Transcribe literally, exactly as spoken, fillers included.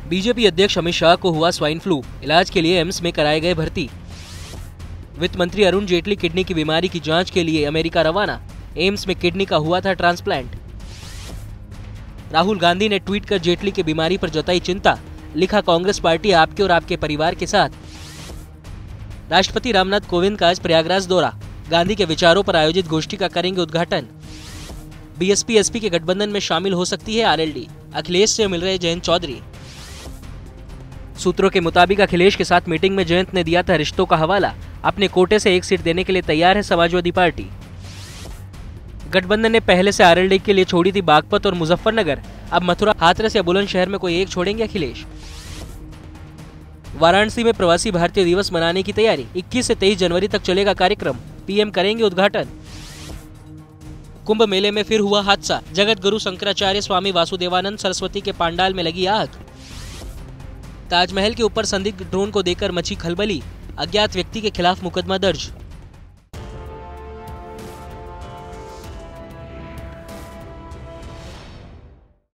BJP अध्यक्ष अमित शाह को हुआ स्वाइन फ्लू, इलाज के लिए एम्स में कराए गए भर्ती। वित्त मंत्री अरुण जेटली किडनी की बीमारी की जांच के लिए अमेरिका रवाना, एम्स में किडनी का हुआ था ट्रांसप्लांट। राहुल गांधी ने ट्वीट कर जेटली की बीमारी पर जताई चिंता, लिखा कांग्रेस पार्टी आपके और आपके परिवार के साथ। राष्ट्रपति रामनाथ कोविंद का आज प्रयागराज दौरा, गांधी के विचारों पर आयोजित गोष्ठी का करेंगे उद्घाटन। बीएसपी एसपी के गठबंधन में शामिल हो सकती है आरएलडी, अखिलेश से मिल रहे जयंत चौधरी। सूत्रों के मुताबिक अखिलेश के साथ मीटिंग में जयंत ने दिया था रिश्तों का हवाला, अपने कोटे से एक सीट देने के लिए तैयार है समाजवादी पार्टी। गठबंधन ने पहले से आरएलडी के लिए छोड़ी थी बागपत और मुजफ्फरनगर, अब मथुरा, हाथरस या बुलंदशहर में कोई एक छोड़ेंगे अखिलेश। वाराणसी में प्रवासी भारतीय दिवस मनाने की तैयारी, इक्कीस से तेईस जनवरी तक चलेगा कार्यक्रम, पीएम करेंगे उद्घाटन। कुंभ मेले में फिर हुआ हादसा, जगत गुरु शंकराचार्य स्वामी वासुदेवानंद सरस्वती के पांडाल में लगी आग। ताजमहल के ऊपर संदिग्ध ड्रोन को देखकर मची खलबली, अज्ञात व्यक्ति के खिलाफ मुकदमा दर्ज।